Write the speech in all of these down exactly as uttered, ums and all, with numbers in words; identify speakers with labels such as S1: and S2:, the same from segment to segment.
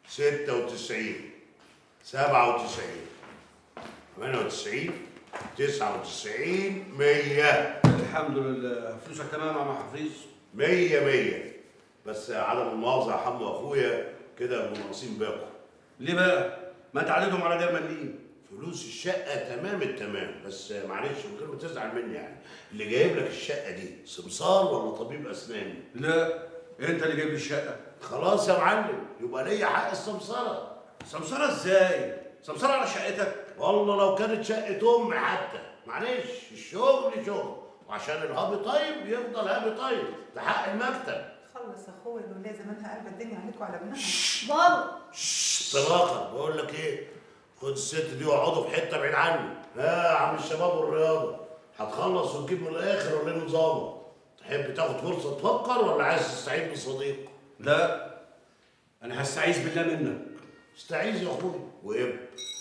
S1: ستة وتسعين، سبعة وتسعين، ثمانية وتسعين، تسعة وتسعين، مية.
S2: الحمد لله. فلوسك تمام يا عم حفيظ؟
S1: مية مية. بس عدم المؤاخذة يا حمو أخويا كده ناقصين باقي.
S2: ليه بقى؟ ما أنت عددهم على دايما مليين.
S1: فلوس الشقة تمام التمام، بس معلش من غير ما تزعل مني يعني، اللي جايب لك الشقة دي سمسار ولا طبيب أسنان؟
S2: لا، أنت اللي جايب لي الشقة.
S1: خلاص يا معلم، يبقى ليا حق السمسرة.
S2: سمسرة إزاي؟ سمسرة على شقتك؟
S1: والله لو كانت شقة أمي حتى، معلش الشغل شغل، وعشان الهابي طيب يفضل هابي طيب، ده حق المكتب.
S3: خلص يا اخويا، الولايه زمانها قلبة الدنيا عليكم وعلى ابنها.
S4: بابا
S1: شش طلاقة، بقول لك إيه؟ خد الست دي واقعدوا في حتة بعيد عني. ها يا عم الشباب والرياضة، هتخلص وتجيب من الآخر ولا إيه نظامك؟ تحب تاخد فرصة تفكر ولا عايز تستعين بصديق؟
S2: لا، أنا هستعيذ بالله منك.
S1: استعيذ يا أخويا وإيه؟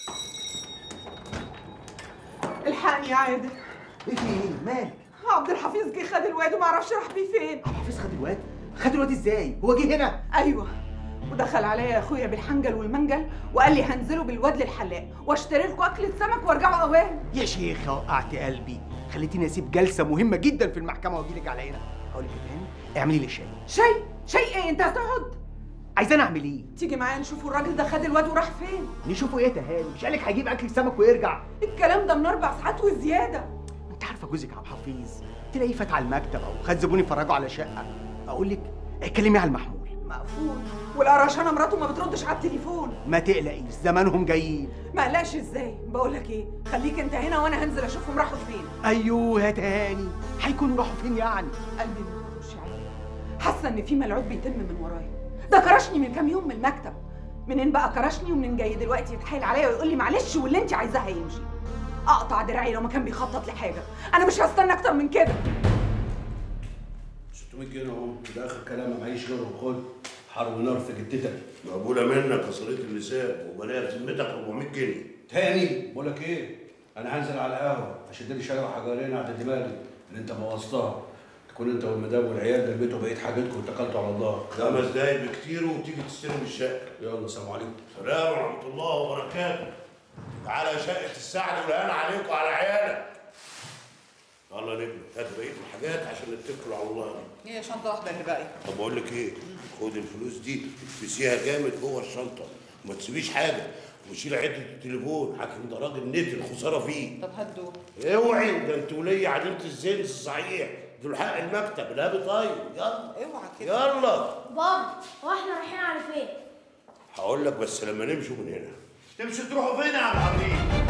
S3: الحقني يا عادل.
S5: ايه في ايه؟ مالك؟
S3: عبد الحفيظ جه خد الواد وما اعرفش راح بيه فين.
S5: عبد الحفيظ خد الواد؟ خد الواد ازاي؟ هو جه هنا؟
S3: ايوه، ودخل عليا يا اخويا بالحنجل والمنجل وقال لي هنزله بالواد للحلاق واشتري لكم اكله سمك وارجعوا اوام.
S5: يا شيخه وقعت قلبي، خليتيني اسيب جلسه مهمه جدا في المحكمه واجي لك على هنا. هقول لك ايه تاني؟ اعملي لي شاي.
S3: شاي؟ شاي ايه؟ انت هتقعد؟
S5: عايزاني اعمل ايه؟
S3: تيجي معايا نشوفوا الراجل ده خد الواد وراح فين؟
S5: نشوفوا ايه يا تهاني؟ مش قالك هيجيب اكل سمك ويرجع؟
S3: الكلام ده من اربع ساعات وزياده.
S5: انت عارفه جوزك عبد الحفيظ تلاقيه فات على المكتب او خد زبون يفرجوا على شقه. اقول لك اتكلمي على المحمول.
S3: مقفول، والقرشانه مراته ما بتردش على التليفون.
S5: ما تقلقيش زمانهم جايين.
S3: ما قلقش ازاي؟ بقول لك ايه، خليك انت هنا وانا هنزل اشوفهم راحوا فين.
S5: ايوه يا تهاني، هيكونوا راحوا فين يعني؟
S3: قلبي ما بيخش عليا، حاسه ان في ملعوب بيتم من ورايا. ده كرشني من كام يوم من المكتب. منين بقى كرشني ومنين جاي دلوقتي يتحايل عليا ويقول لي معلش واللي انت عايزاه هيمشي؟ اقطع دراعي لو ما كان بيخطط لحاجه. انا مش هستنى اكتر من كده.
S2: ستمية جنيه اهو، ده اخر كلام، معيش غيرهم. خد حرب نار في جدتك.
S1: مقبولة منك يا صديق اللسان، وبلاقي في ذمتك أربعمية جنيه.
S2: تاني بقول لك ايه؟ انا هنزل على القهوه اشد لي شاي وحجرين على دماغي اللي انت بوظتها. تكون انت والمدام والعيال دلبتوا بقيت حاجتكم واتكلتوا على الله.
S1: خمس دقايق بكتير وتيجي تستلم الشقة.
S2: يلا سلام عليكم.
S1: سلام ورحمة الله وبركاته. تعالى شقة السعد والهنا عليك وعلى عيالك. يلا نجم، هات بقية الحاجات عشان نتكل على الله.
S3: هي شنطه واحده اللي باقيه.
S1: طب بقول لك ايه؟ خد الفلوس دي افرسيها جامد جوه الشنطة، وما تسيبيش حاجة، وشيل عدة التليفون، حاكم ده راجل نت الخسارة فيه.
S3: طب هات دول.
S1: اوعي، ده انت ولية عديمة الزنس صحيح، دول حق المكتب، الهابي طيب، يلا.
S3: اوعى كده.
S1: يلا.
S4: بابا هو احنا رايحين على فين؟
S1: هقول لك بس لما نمشوا من هنا.
S2: تمشي تروحوا فين يا عم حبيبي؟